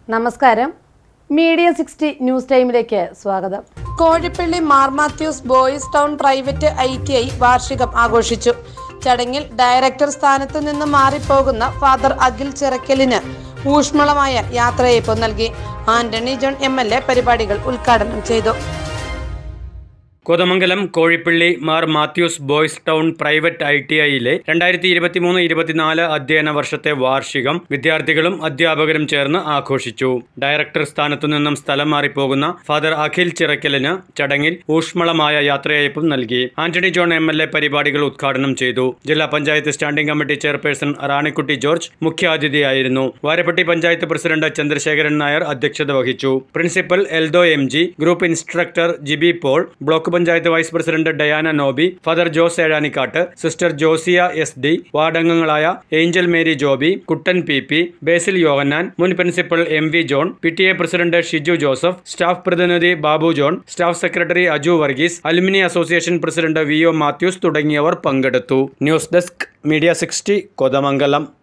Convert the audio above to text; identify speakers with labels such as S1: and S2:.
S1: നമസ്കാരം. Media 60 news ടൈമിലേക്ക് സ്വാഗതം. Kozhippally Mar Mathews boys town private ITI വാർഷികം ആഘോഷിച്ചു. ചടങ്ങിൽ ഡയറക്ടർ സ്ഥാനത്ത് നിന്ന് മാറിപ്പോകുന്ന ഫാദർ അഖിൽ ചിറക്കലിന് ഊഷ്മളമായ യാത്രയയപ്പ് നൽകി. ആന്റണി ജോൺ MLA പരിപാടികൾ ഉദ്ഘാടനം ചെയ്തു.
S2: Kothamangalam Kozhippally Mar Mathews boys town private ITIയിലെ 2023-24 അധ്യയന വർഷത്തെ വാർഷികം വിദ്യാർത്ഥികളും അധ്യാപകരും ചേർന്ന് ആഘോഷിച്ചു. ഡയറക്ടർ സ്ഥാനത്തു നിന്നും സ്ഥലം മാറിപ്പോകുന്ന ഫാദർ അഖിൽ ചിറക്കലിന് ചടങ്ങിൽ ഊഷ്മളമായ യാത്രയയപ്പും നൽകി. ആന്റണി ജോൺ MLA പരിപാടികൾ ഉദ്ഘാടനം ചെയ്തു. ജില്ലാ panchayat standing committee chairperson Ranikutty George മുഖ്യാതിഥിയായിരുന്നു. വാരപ്പട്ടി പഞ്ചായത്ത് പ്രസിഡന്റ് ചന്ദ്രശേഖരൻ നായർ അധ്യക്ഷത വഹിച്ചു. Principal Eldho MG, group instructor Jibi Paul, block panchayat vice president Diana Nobi, father Jose Ezhanikkatt, sister Josia SD, വാർഡംഗങ്ങളായ ഏഞ്ചൽ മേരി ജോബി, കുട്ടൻ PP, ബേസിൽ യോഹന്നാൻ, മുൻ principal MV John, PTA president Shiju Joseph, staff പ്രതിനിധി Babu John, staff secretary Aju Varghese, alumni association president VO Mathews തുടങ്ങിയവർ പങ്കെടുത്തു. News desk media 60 Kothamangalam.